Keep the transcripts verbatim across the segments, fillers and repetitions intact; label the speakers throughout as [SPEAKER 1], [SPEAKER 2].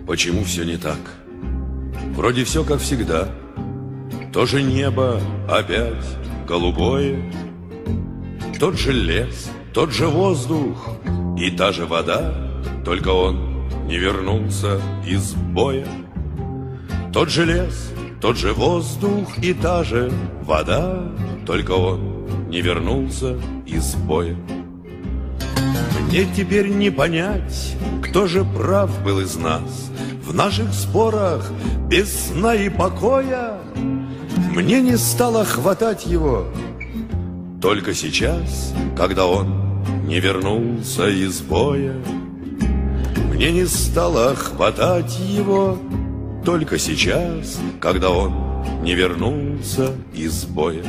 [SPEAKER 1] почему все не так? Вроде все как всегда. То же небо опять голубое, тот же лес, тот же воздух и та же вода, только он не вернулся из боя. Тот же лес, тот же воздух и та же вода, только он не вернулся из боя. Мне теперь не понять, кто же прав был из нас в наших спорах без сна и покоя. Мне не стало хватать его только сейчас, когда он не вернулся из боя. Мне не стало хватать его только сейчас, когда он не вернулся из боя.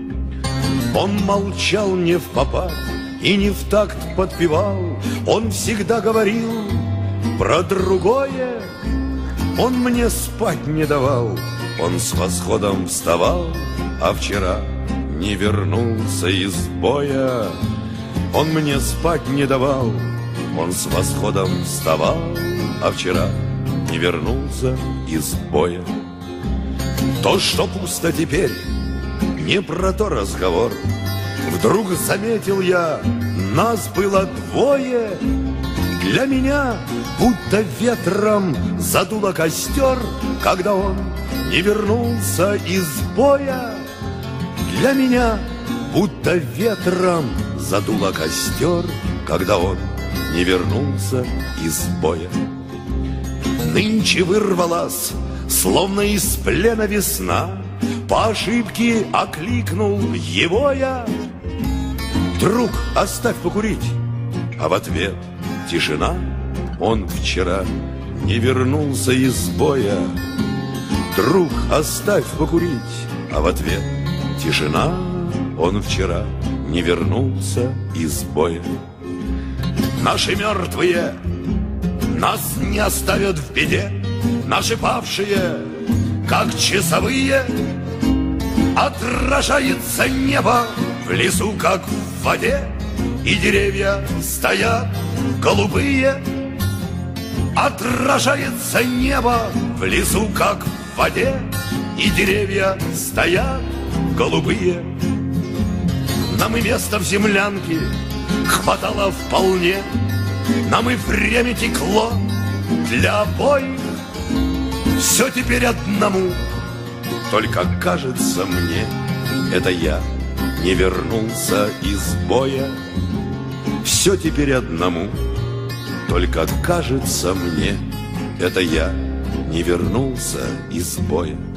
[SPEAKER 1] Он молчал не впопад и не в такт подпевал, он всегда говорил про другое. Он мне спать не давал, он с восходом вставал, а вчера не вернулся из боя. Он мне спать не давал, он с восходом вставал, а вчера не вернулся из боя. То, что пусто теперь, не про то разговор. Вдруг заметил я, нас было двое. Для меня будто ветром задуло костер, когда он не вернулся из боя. Для меня будто ветром задуло костер, когда он не вернулся из боя. Нынче вырвалась, словно из плена весна, по ошибке окликнул его я. Друг, оставь покурить, а в ответ тишина. Он вчера не вернулся из боя. Друг, оставь покурить, а в ответ тишина. Он вчера не вернулся из боя. Наши мертвые нас не оставят в беде, наши павшие, как часовые. Отражается небо в лесу, как в воде, и деревья стоят голубые. Отражается небо в лесу, как в воде, и деревья стоят голубые. Нам и места в землянке хватало вполне, нам и время текло для обоих. Все теперь одному, только кажется мне, это я не вернулся из боя. Все теперь одному, только кажется мне, это я не вернулся из боя.